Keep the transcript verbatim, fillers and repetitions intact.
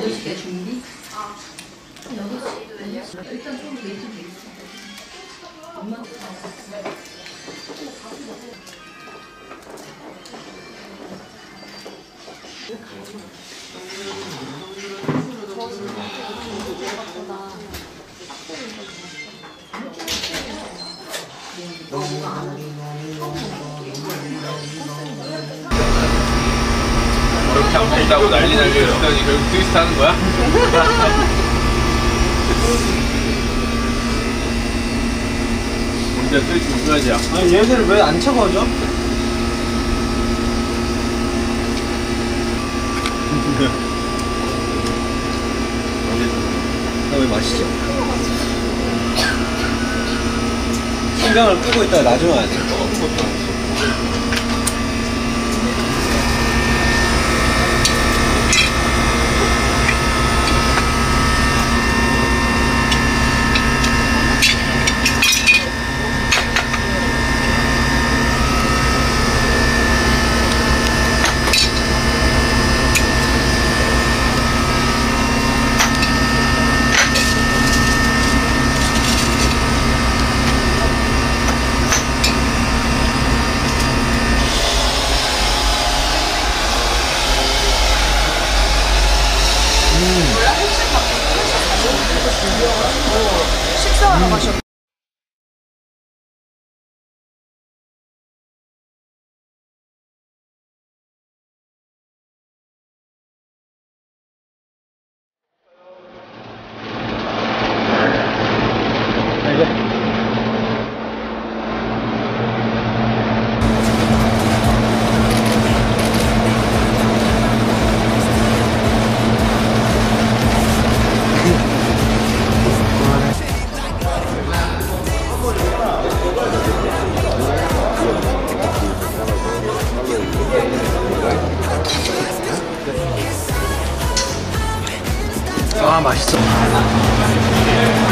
오십게 준비? 아. 여기 일단 좀 데이트 돼 있어. 엄마. 이렇게 안 된다고 난리 날려 이러더니 결국 트위스트 하는 거야? 진짜 트위스트 무슨하지야? 아니 얘들 왜 안 차가워져? 왜 마시지? 신경을 끄고 있다가 나중에 와야 돼. 식사하러 가셨 아 맛있어.